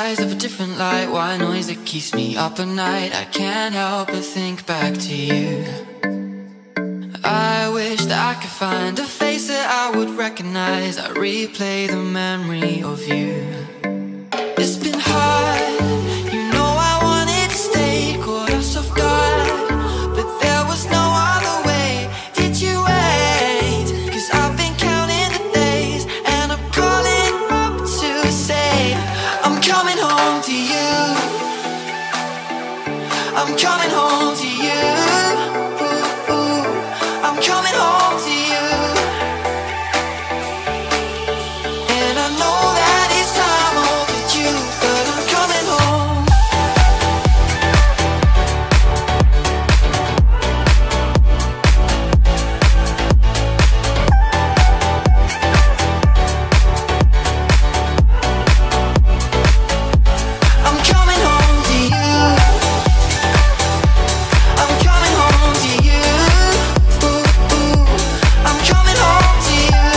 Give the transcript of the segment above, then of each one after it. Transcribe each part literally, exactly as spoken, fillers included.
skies of a different light, white noise that keeps me up at night. I can't help but think back to you. I wish that I could find a face that I would recognize. I replay the memory of you. It's been hard, you know I wanted to stay, caught us off guard, but there was no other way. Did you wait? Cause I've been counting the days, and I'm calling up to say I'm coming home to you. I'm coming home to you. Ooh, ooh. I'm coming home to you. And I know that it's time overdue, but I'm coming home. I'm coming home to you. I'm coming home to you. Ooh, ooh. I'm coming home to you.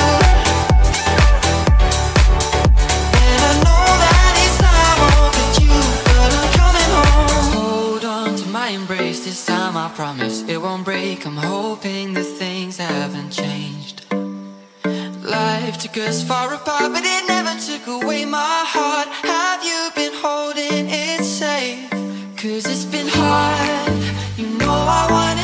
And I know that it's time overdue, but I'm coming home. Hold on to my embrace, this time I promise it won't break. I'm hoping that things haven't changed. Life took us far apart, but it never took away my heart. Have you been holding it safe? Cause it's been hard, you know I wanted